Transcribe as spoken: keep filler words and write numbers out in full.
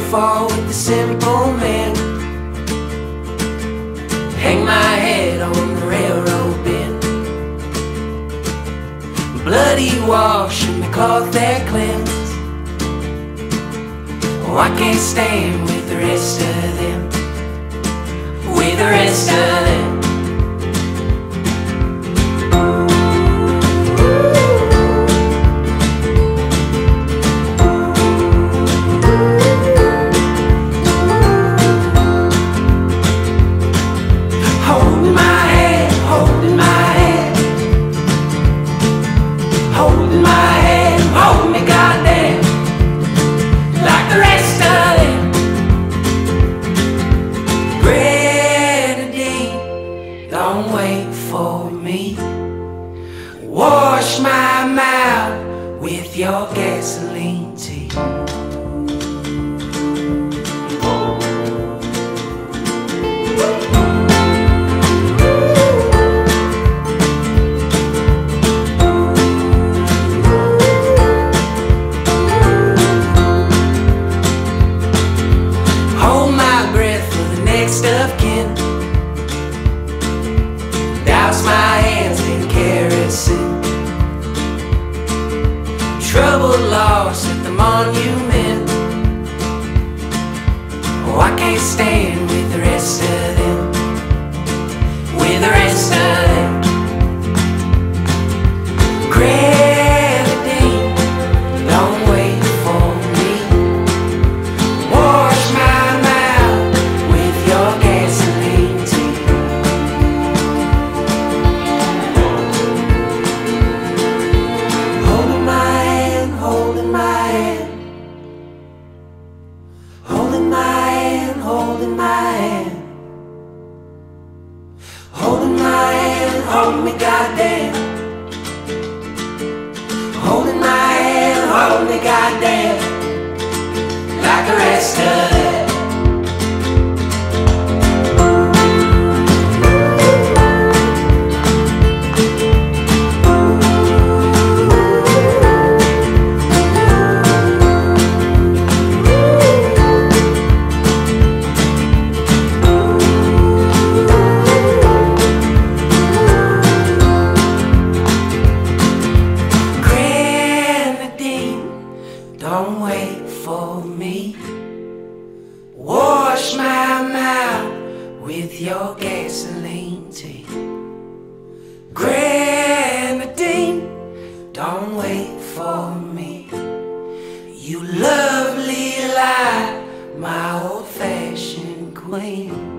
fall with the simple man. Hang my head on the railroad bend. Bloody wash and the cloth that cleanse. Oh, I can't stand with the rest of them, with the rest of them. Holding my hand, holding my hand, holding my hand, hold me goddamn, like the rest of them. Grenadine, don't wait for me. Wash my mouth with your gasoline tea. Of kin, douse my hands in kerosene. Trouble lost at the monument. Oh, I can't stand with the rest of them, with the rest of them. Grenadine, don't wait for me. Wash my holding my hand, holding my hand, holding my hand, hold me goddamn, holding my hand, hold me goddamn, like the rest of them. Don't wait for me. Wash my mouth with your gasoline tea. Grenadine, don't wait for me. You lovely lie, my old-fashioned queen.